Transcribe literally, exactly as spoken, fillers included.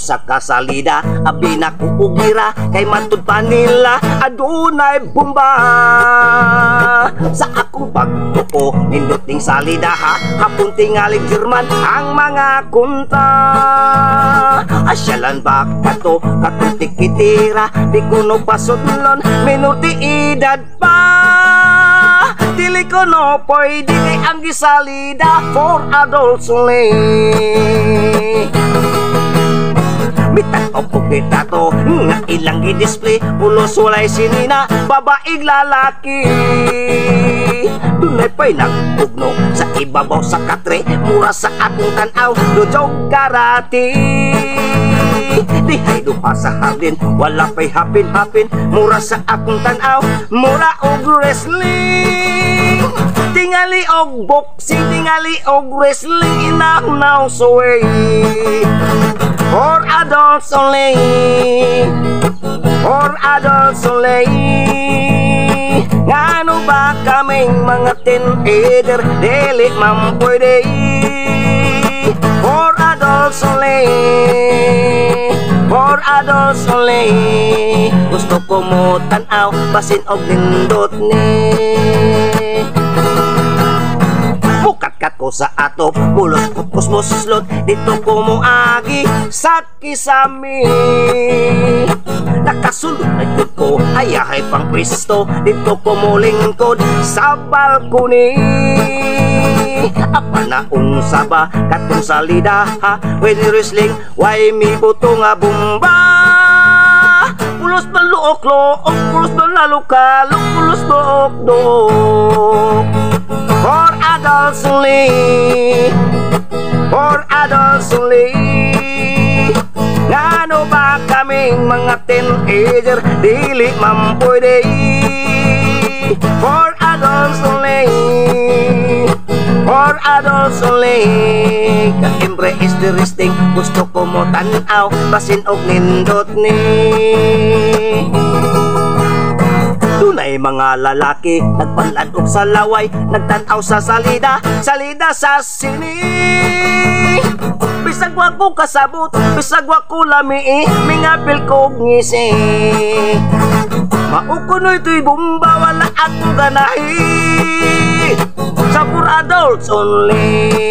sa kasalida, abi na ko ugira kay matud pa nila adunay bomba. Sa akong pagtuo nindot ning salida ha, hapon tingaling German ang mga kunta. Asyalan ba kato katutik kitira, di kuno pasudlon minuti edad pa. Dili ko no pwede kay ang gisalida for adults only. Mitat o pugita to nga ilang i-display, pulos walay sinina, babaig lalaki. Dunay pa'y nagpugno sa ibabaw sa katre, mura sa akong tanaw, dojog karate. Dihay duha sa hardin, wala pa'y hapin-hapin, mura sa akong tanaw, mura og wrestling. Tingali og boxing, tingali og wrestling, inahnaw so way. For adults only, for adults only. Ngano ba kaming mga teenager, dili man pwede. For adults only, for adults only. Gusto ko mo tanaw, basin og nindot ni. Mukat-kat ko sa atop, mulos kupos mo slot, dito ko mo agi sa kisami. Nakasulod na yun ko, ayahay pang pwesto, dito ko mo lingkod sa balkoni. Apa na unsa ba katong salida ha, when wrestling, why mi buto nga bomba. Pulos na luok-luok, pulos na lalukalo, pulos dook-dook. For adults only, for adults only. Ngano ba kaming mga teenager, dili man pwede. For adults only, for adults only. Ka-imbre is the resting, gusto ko mo tanaw, basin og nindot ni. Dunay mga lalaki nagpanladok sa laway, nagtanaw sa salida, salida sa sini. Bisag wa ko kasabot, bisag wa ko lami, mingapil ko ngisi. Maukunoy to'y bomba, wala akong ganahi. Sa for adults only.